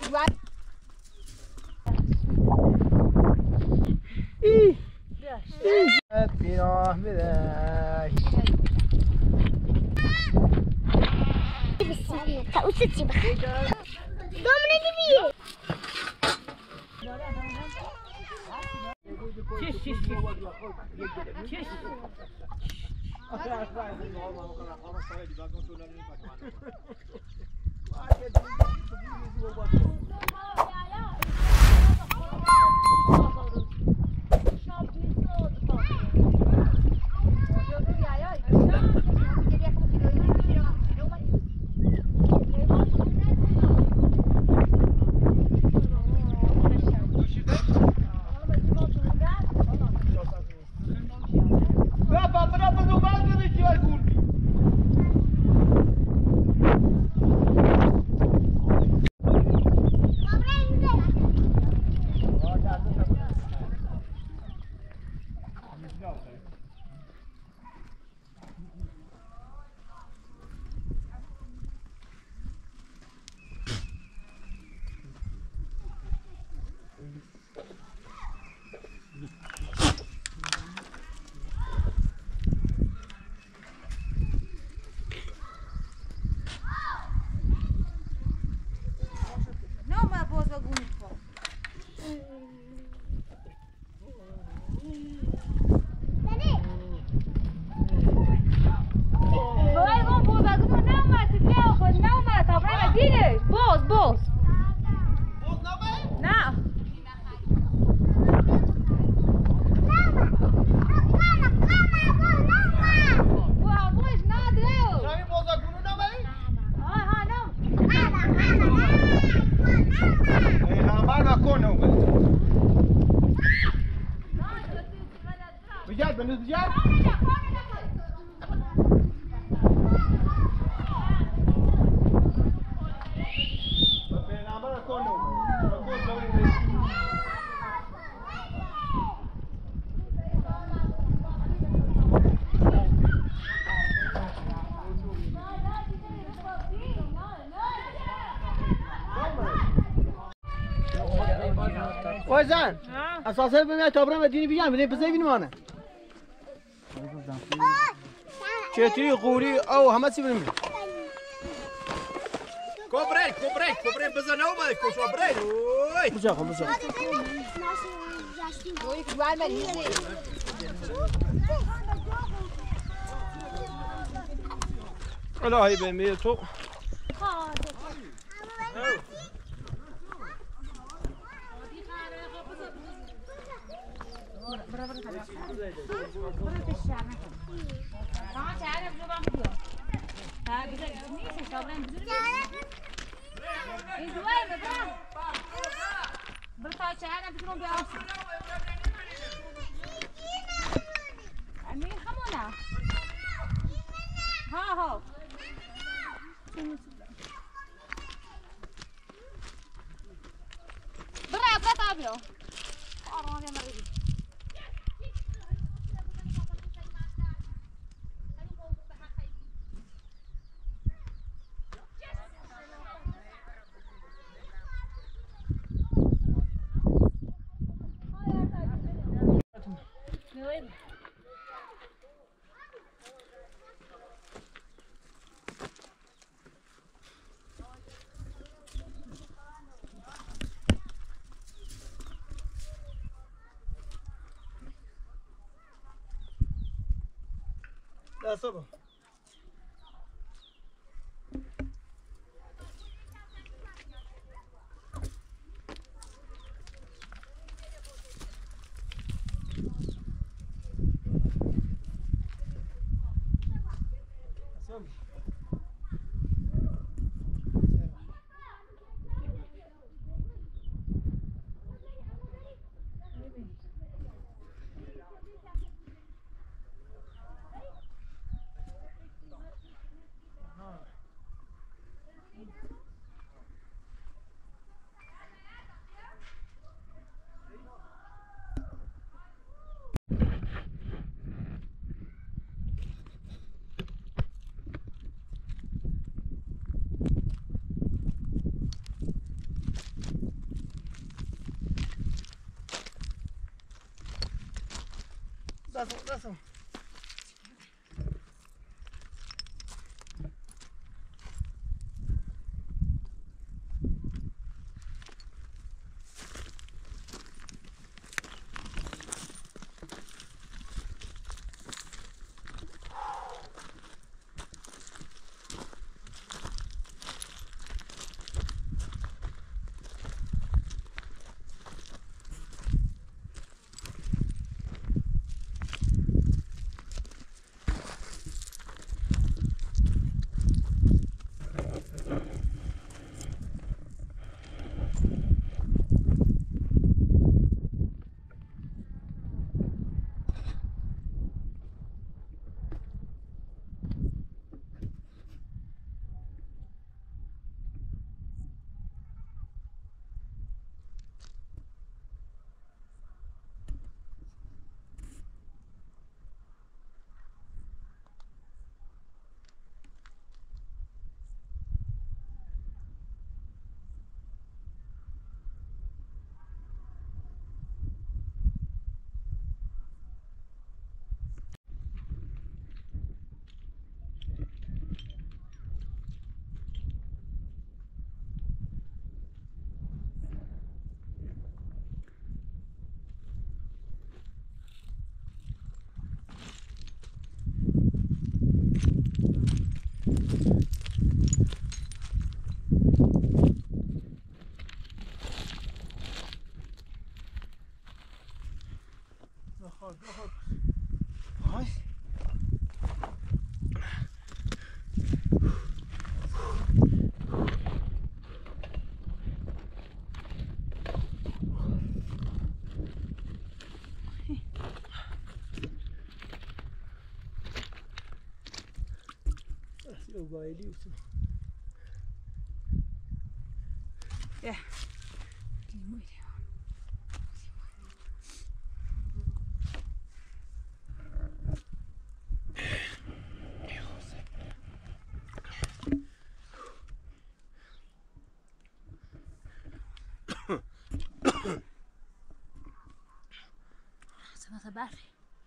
پیراه میره تا اوست چی بخیر دومنه دیگه وای زن اساسا ببین تا برم دینی بیام ببین بزای بینمانه چطوری قوری او همه چی ببین کوبره بزن اومد کوبره اوی بزا بزا روی جوال مریضه الهی بمی تو دستا با دستم های Ja. Se برفی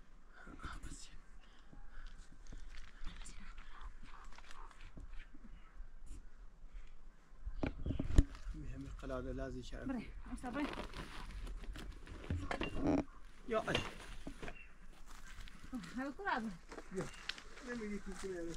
مهم قلاده لازم شرف بره مصبره یا علی هل قلاده یا نمیگی که کنه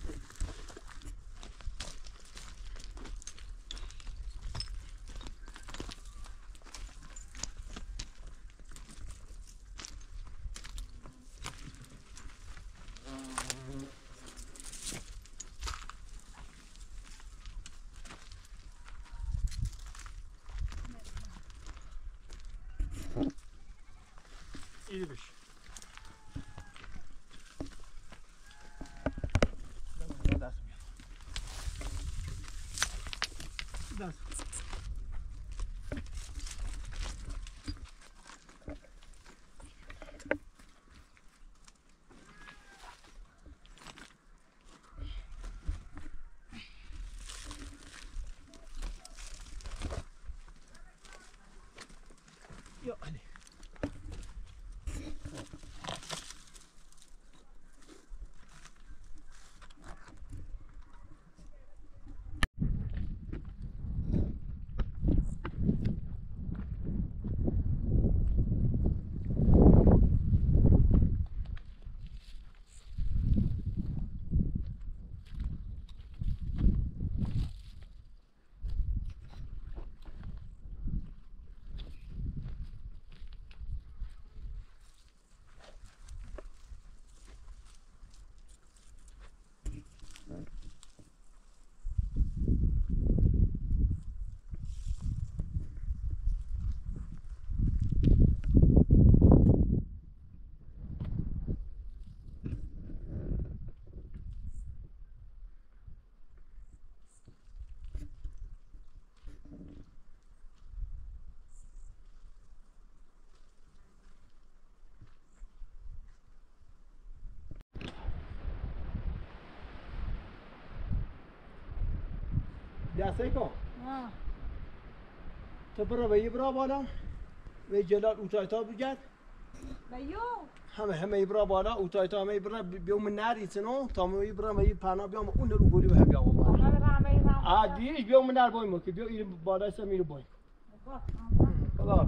İyi bir şey. Yok hani. دسته کن تو برو به یه برا بالا و جلال اونجای تا بگرد بیو همه ایبرا بالا او تا همه ایبرا بیام من نری تنو تا همه ایبرا می پنا بیام اون رو گوری به بیام عادیش بیام من نر بایم که بیا این بالا است میرو بایم خدا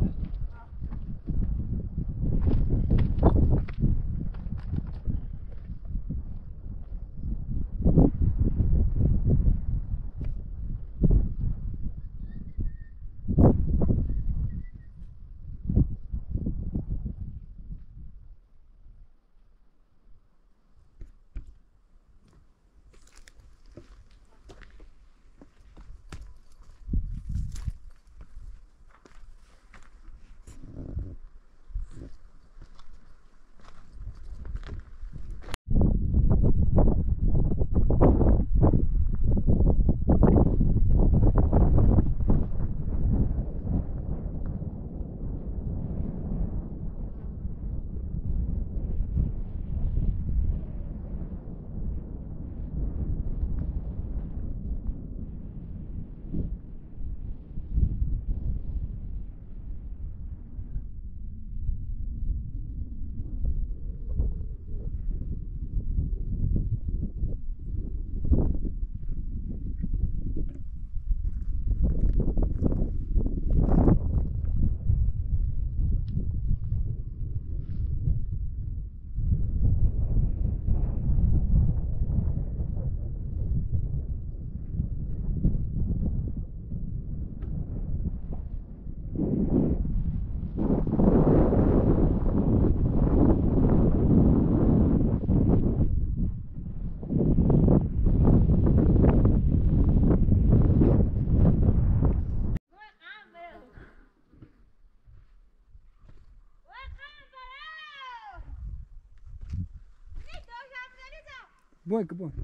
Bom, que bom.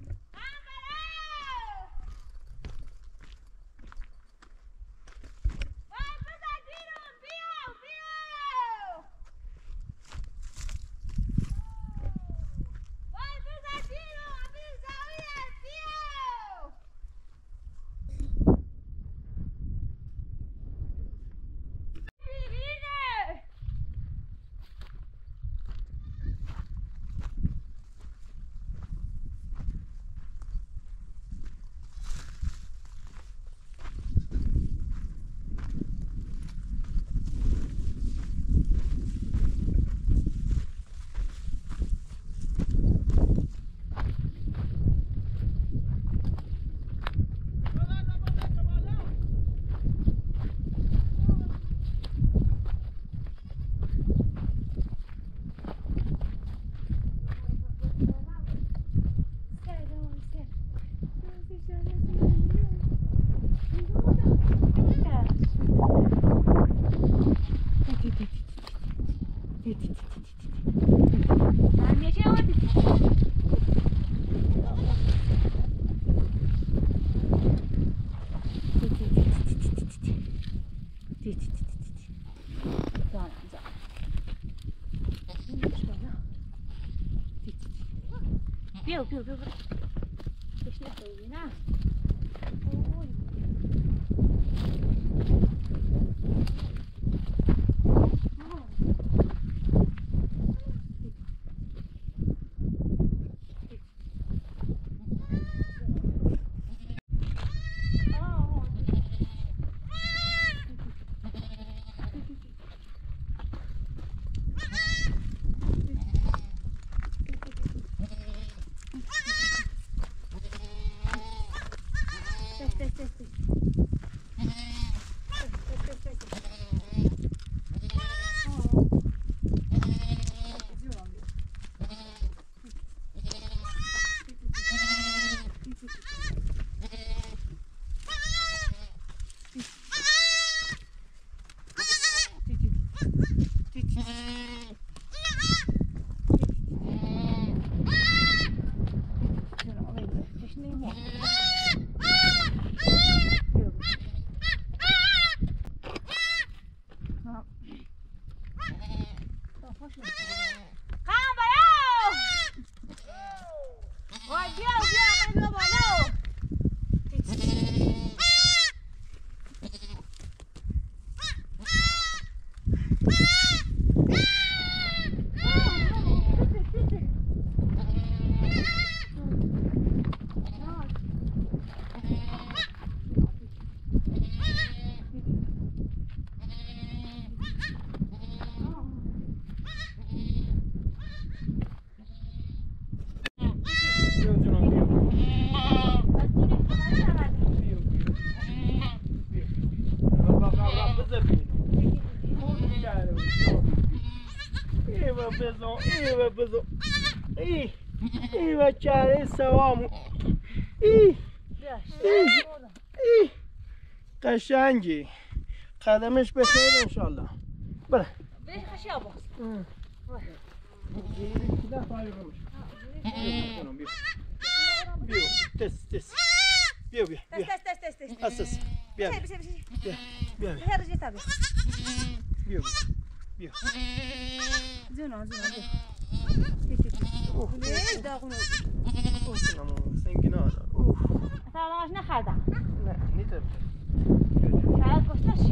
Piu, piu, piu. Deixa eu ver, né? Oi. بزن ای بزن ای بچه سوامو ای قشنگی قدمش بخیر انشالله بله بيش خشي ابو بيو تس بيو تست اسس بيو بيو هي رجيت ابي بيو بيو زين ليش داغنو سنگنا اصلا ماش نخرده نه نیتر شاید گفتش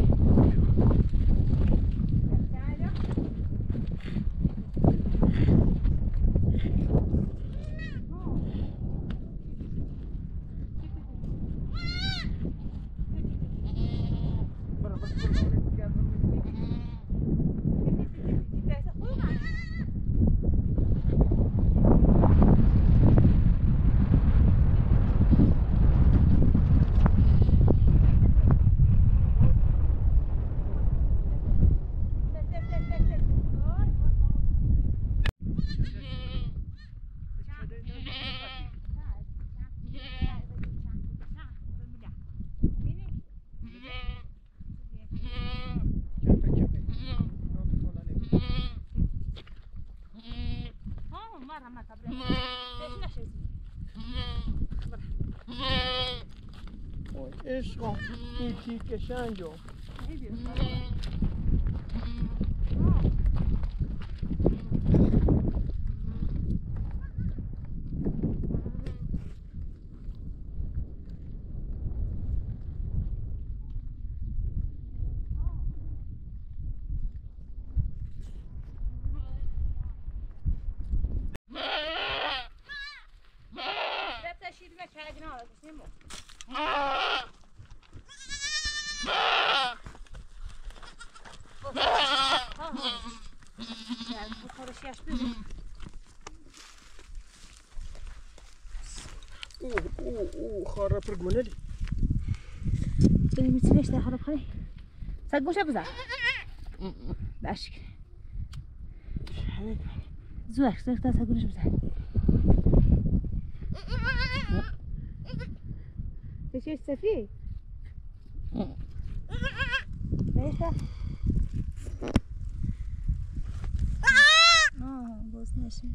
عشقم این تیکشنجو خاره پرگونلی ببین میتونیش در حالا بخوری سگوشه بزن داشت زورش تا سگوش بزن چه سفی نیسته باز نشین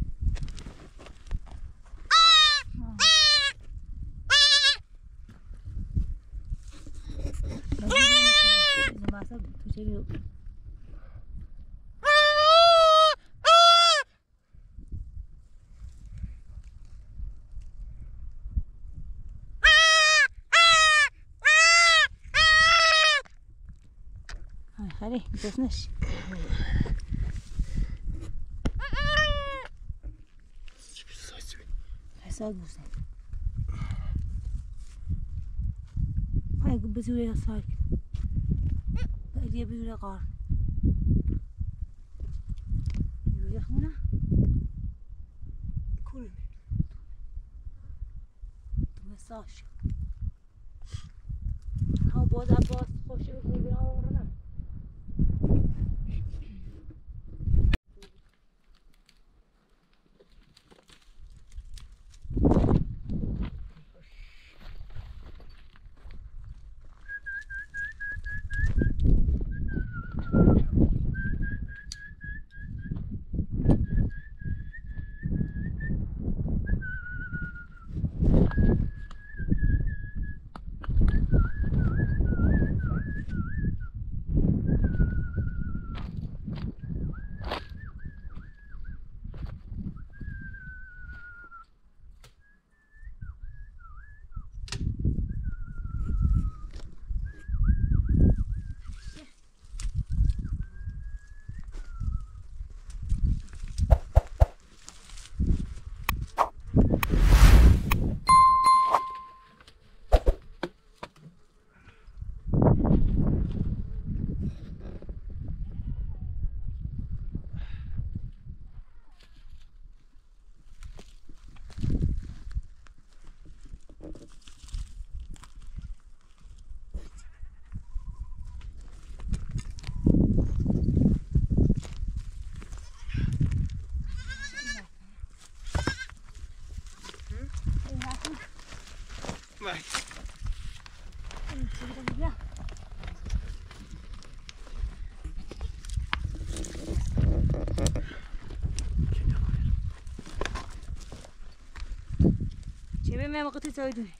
خیلی باز نشین حساب بزن های بزوره ساک بعدیه بزوره قار یوری خمونه کنه تو مساش ها باز عباس خوشی بزنی ها ورنه چه به من وقتی سایدونی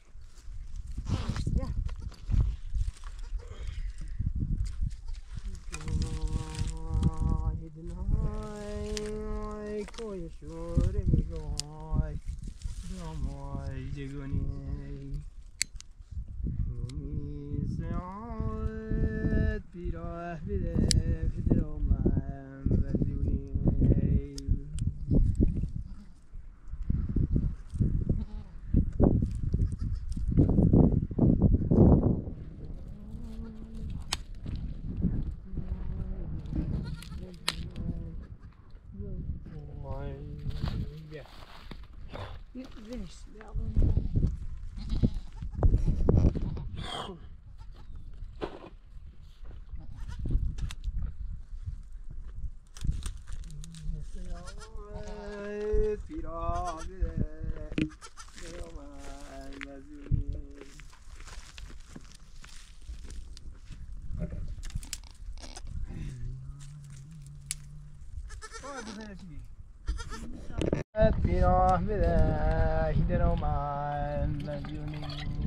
پیراه بده هیدر و من مدیونی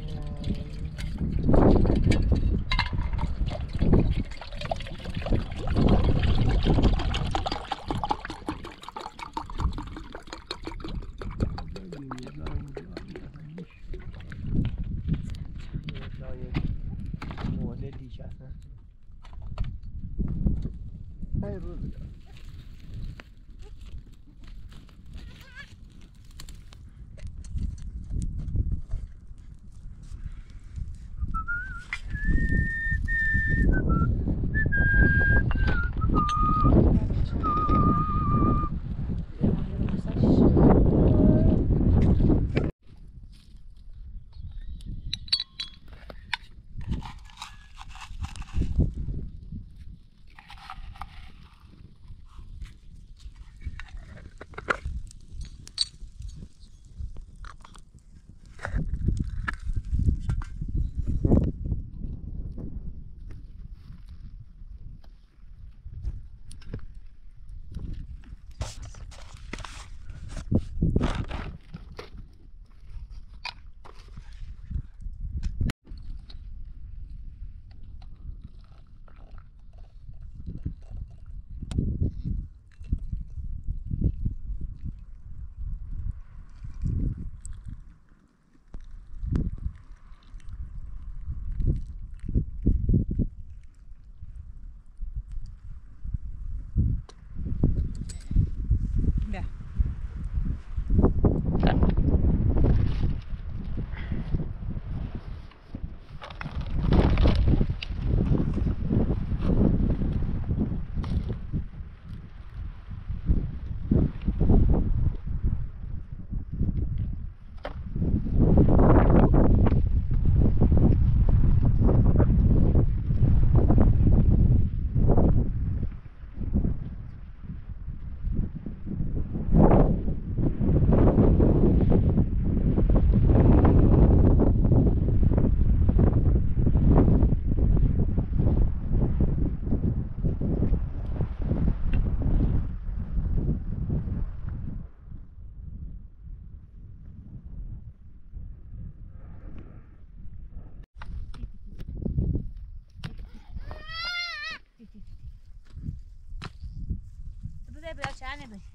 چنه بری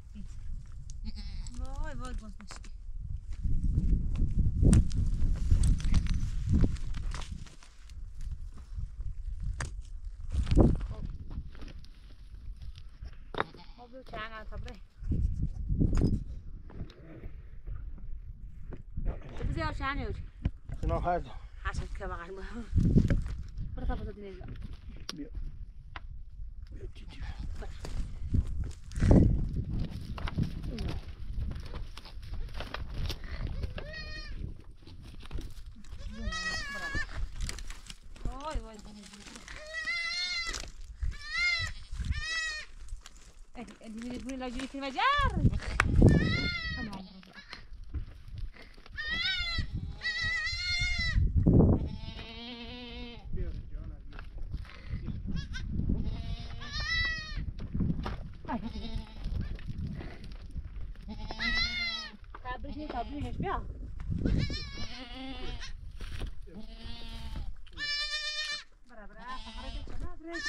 وای وای باز باشی خب بو چنه صبره بزیار چنه یوری شنو خرد حسن که بغل ما برو تا بزا دینه بیا Di lagi di Majar. بیا بیا برا برا فخرت چنا برا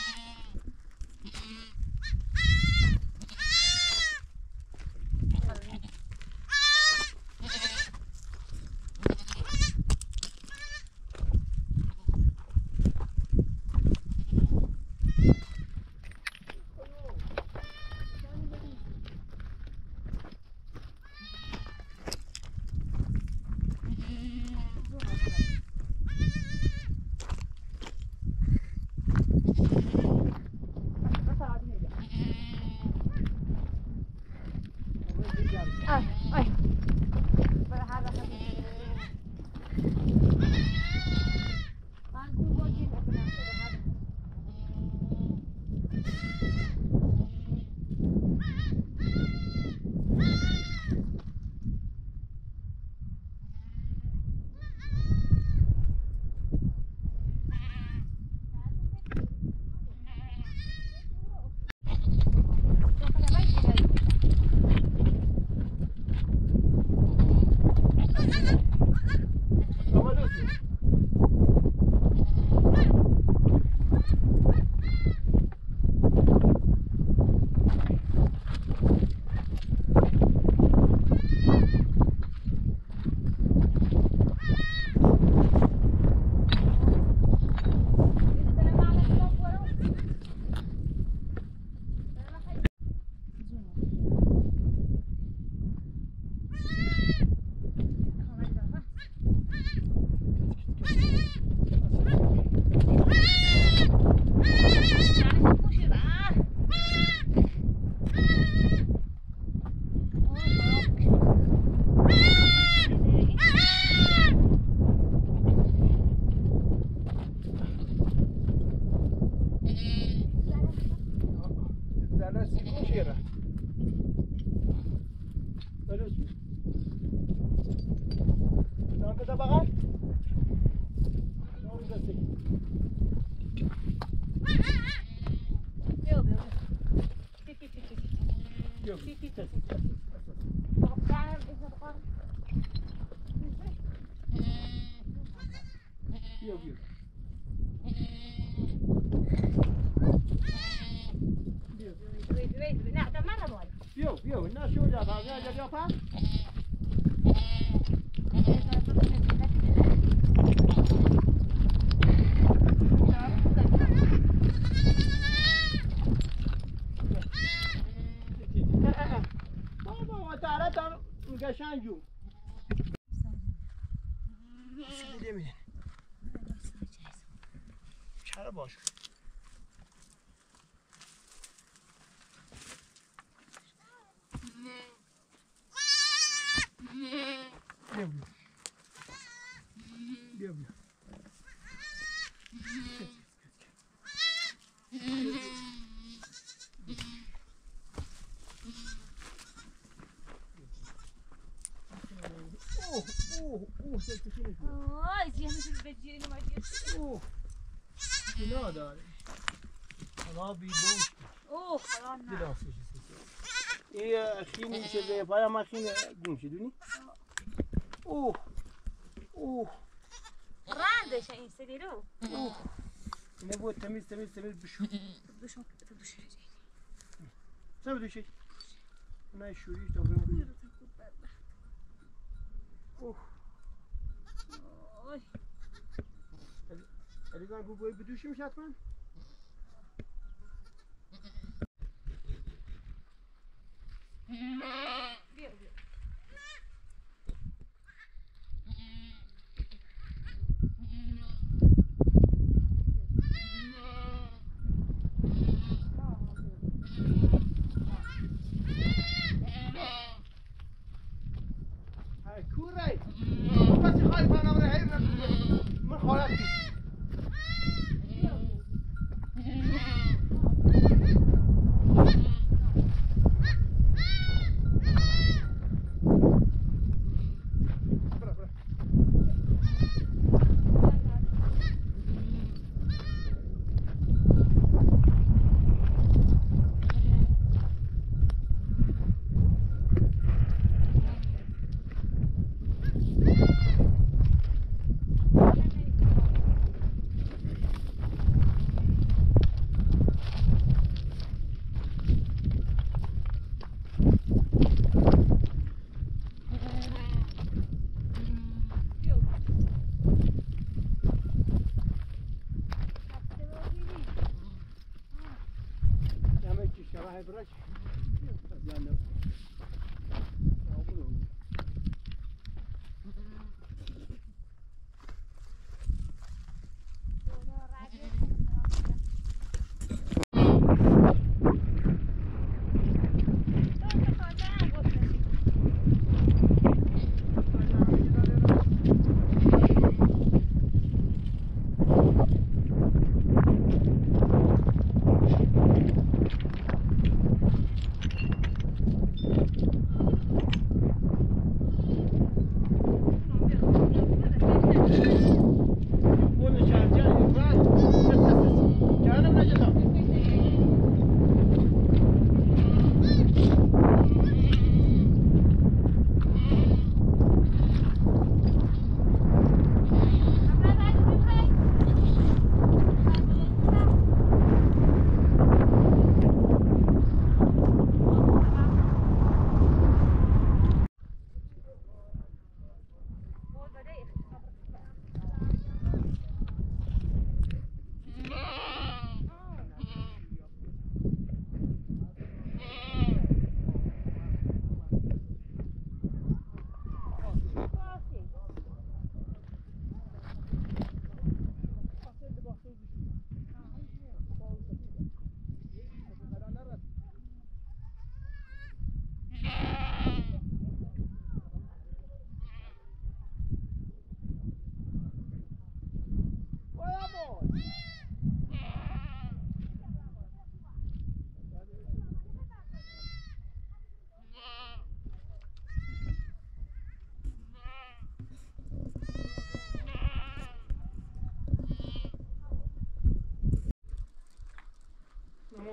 قشنگو سیده میدین چرا باش بیا بیا بیا آی زیادش بگیری نمایید اوه اینا داره حالا بیدوش اوه خدا نه گلاسش این خیلی چیزه پای ما خیلی گم شدونی اوه اوه راندش این سری رو اوه اینه بود تمیز بشو دوشون چه بدوشی نه شوریش تا بریم اوه اوه الیگان بوی بدوشیم حتما بیا بیا کوره کسی خواهی پنامره هی من خالت بید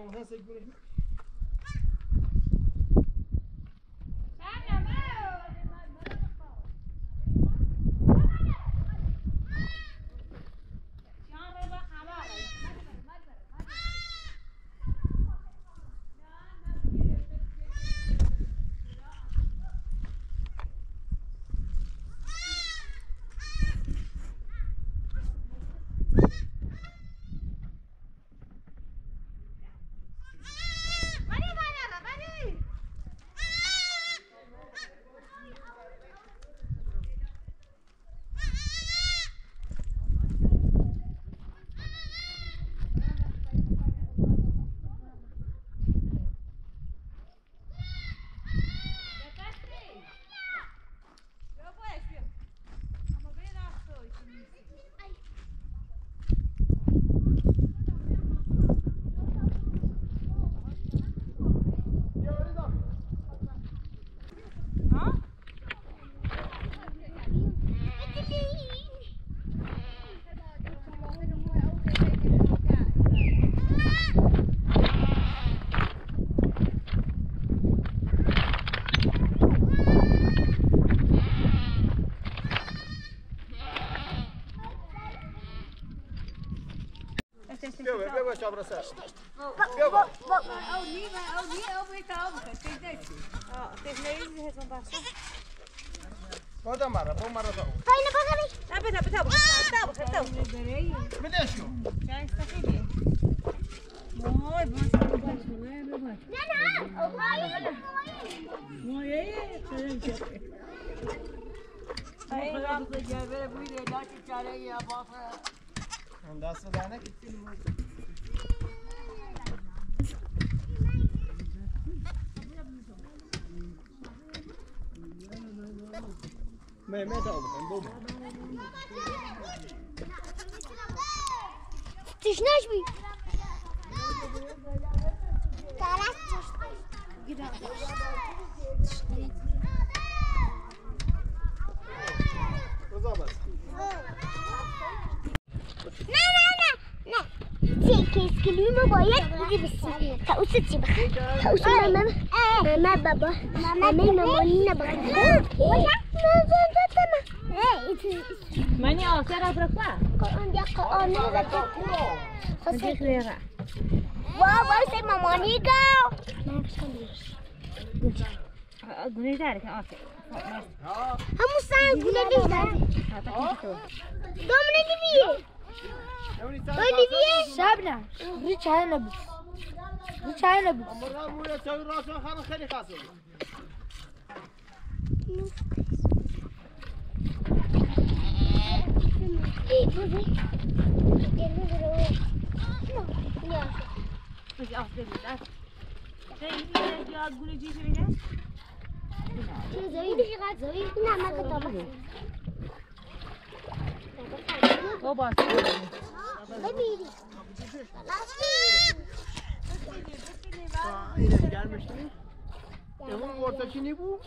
مثلا سيقول بیا چابر سر بیا با بودم مرا بو مرا تو فاينة بغلي بدشو دست دانه ما تعب بوم تشناش بي تعرف كلمة باید بگی بسیم تاوس چی بخیر تاوس ماما بابا مامی نبخیر مانی آسر از رفته قرآن یا قرآن نزده خسته خیره بابا سی مامانی گو گونه داره که آسر همون سنگ گونه نیست دامنه نیمیه Olivier Sabna, rich Hannibal. Rich Hannibal. مرة مويا تسوي راسه خان خلي خاصه بس آسر بودن خیلی یا گونه چی میگه زوی دیگه زوی نه ما کتابه بابا ببینی اینه gelmişti. Evin ortakini bu.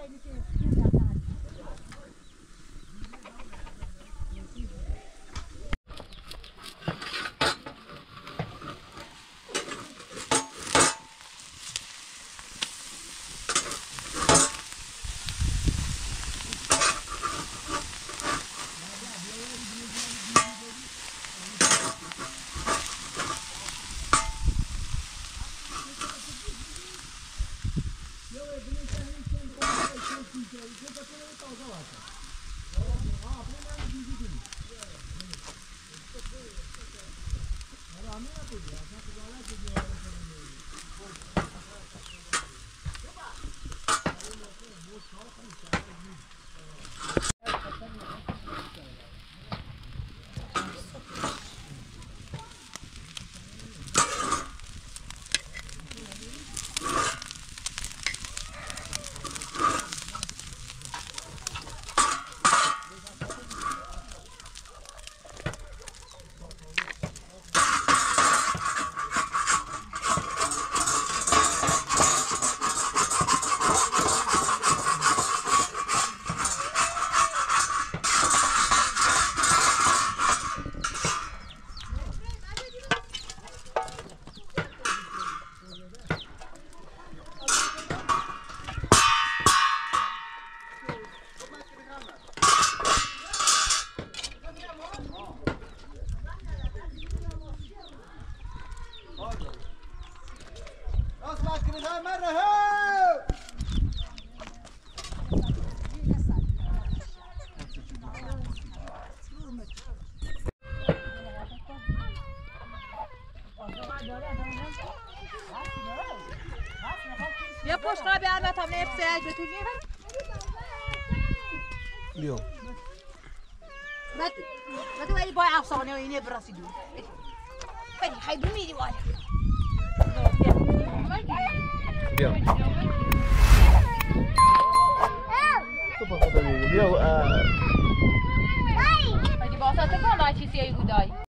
یه پشت قبل علمت هم نفسه اج بتونی بیا بتو ولی بای افسانه و اینه برسیدو بلی خیلی میری والا بیا بیا بلی باسته کن دای چیزی ای بودای